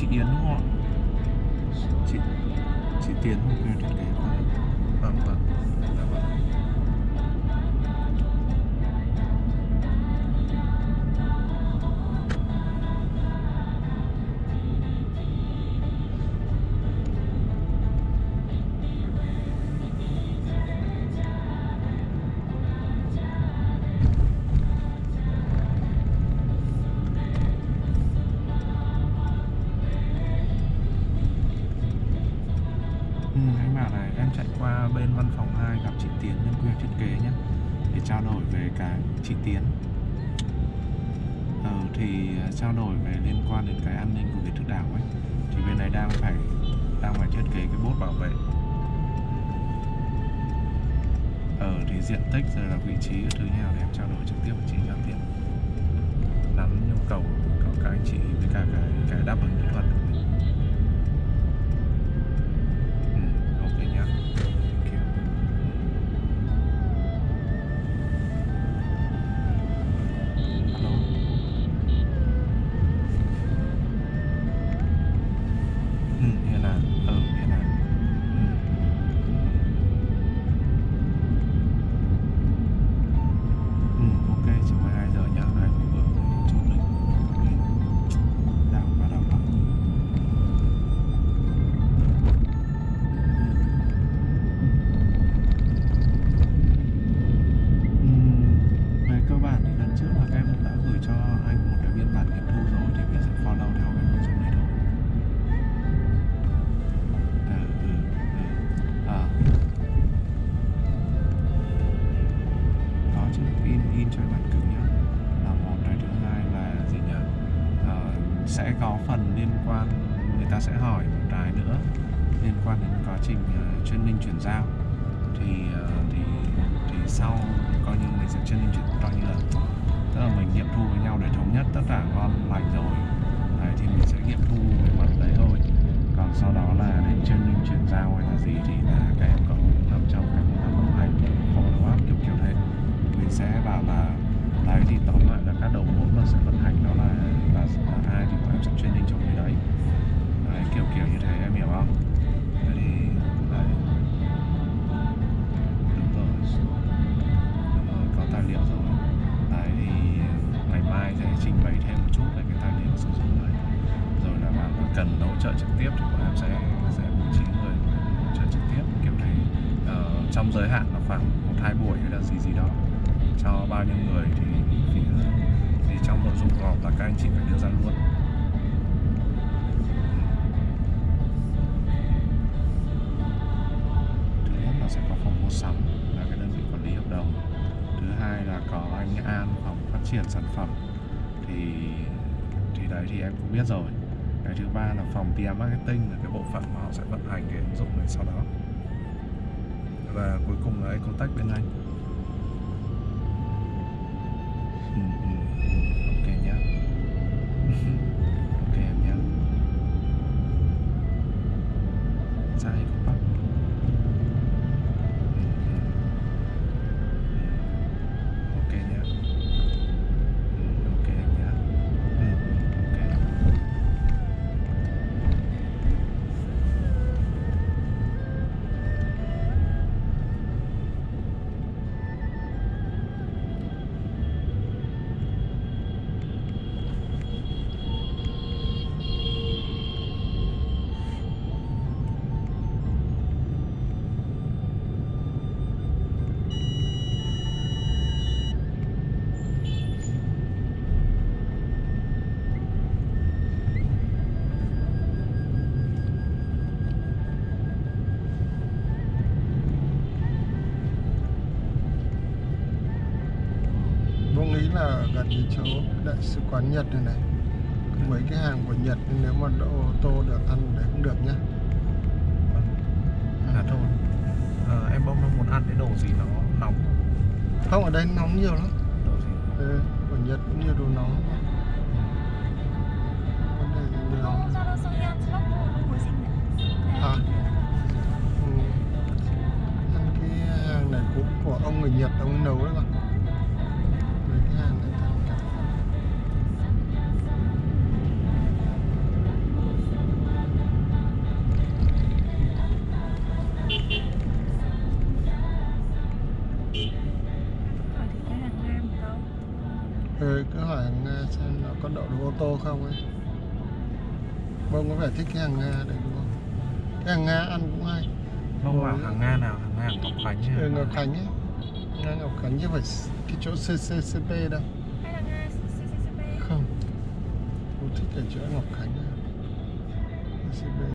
chị Yến đúng không ạ? Chị Tiến một người thiết kế. Vâng vâng. Dạ vâng. Anh bảo này, em chạy qua bên văn phòng 2 gặp chị Tiến nhân viên thiết kế nhé, để trao đổi về cái chị Tiến. Thì trao đổi về liên quan đến cái an ninh của Việt Thực Đảo ấy, thì bên này đang phải thiết kế cái bốt bảo vệ. Thì diện tích rồi là vị trí thứ nào để em trao đổi trực tiếp với chị cho tiện, nắm nhu cầu của các anh chị với cả cái đáp ứng kỹ thuật của mình. Ok nhá. Thank you. Alo. Hiền à. Hiền à. Ok, chiều 12 giờ nhá. Anh vừa chốt lịch đảo và đảo đảo. Về cơ bản thì lần trước là các em đã gửi cho anh một cái biên bản nghiệm thu rồi, thì mình sẽ follow theo cái nội dung đấy thôi. Có chứ, in cho bản cứng nhá, là một. Cái thứ hai là gì nhỉ, sẽ có phần liên quan, người ta sẽ hỏi một cái nữa liên quan đến quá trình training chuyển giao, thì sau coi như mình sẽ training chuyển, coi như là tức là mình nghiệm thu với nhau để thống nhất tất cả ngon lành rồi. Đấy, thì mình sẽ nghiệm thu về mặt đấy thôi, còn sau đó là đến training chuyển giao hay là gì thì là các em có nằm trong cái đồng hành follow up kiểu thế. Mình sẽ bảo là đấy, thì tóm lại là các đầu mối mà sẽ vận hành đó là ai thì bọn em sẽ training trong cái đấy. Đấy, kiểu như thế, em hiểu không? Thế thì đấy, đúng rồi, có tài liệu rồi. Đấy, thì ngày mai sẽ trình bày thêm một chút về cái tài liệu sử dụng đấy. Rồi là bạn cần hỗ trợ trực tiếp thì bọn em sẽ bố trí người hỗ trợ trực tiếp kiểu này, trong giới hạn là khoảng 1-2 buổi hay là gì đó, cho bao nhiêu người thì trong nội dung họp là các anh chị phải đưa ra luôn. Thứ nhất là sẽ có phòng mua sắm là cái đơn vị quản lý hợp đồng. Thứ hai là có anh An, phòng phát triển sản phẩm, thì đấy thì em cũng biết rồi. Cái thứ ba là phòng PM marketing, là cái bộ phận mà họ sẽ vận hành cái ứng dụng này sau đó. Và cuối cùng là Ecotech bên anh. Ok nhá. Ok em nhá. Dạ không bắt. Ok nhá. Ok em nhá. Ok. Nghĩ là gần như chỗ đại sứ quán Nhật này này, mấy cái hàng của Nhật, nếu mà đỗ ô tô được ăn đấy cũng được nhá. Thôi, em bông nó muốn ăn cái đồ gì nó nóng không? Ở đây nóng nhiều lắm. Đồ gì? Ở Nhật cũng nhiều đồ nóng. Vấn đề gì nóng? Ăn cái hàng này cũng của ông người Nhật, ông nấu đấy mà. Mấy cái hàng này Rồi cứ hỏi hàng Nga xem nó có đậu được ô tô không ấy. Bông có vẻ thích cái hàng Nga đấy đúng không? Cái hàng Nga ăn cũng hay. Không bảo hàng Nga nào, hàng Nga Ngọc Khánh hay Ừ, hàng Ngọc Khánh ấy. Nga Ngọc Khánh chứ phải cái chỗ CCCP đâu. Hay là Nga CCCP? Không. Tôi thích ở chỗ Ngọc Khánh. CCP.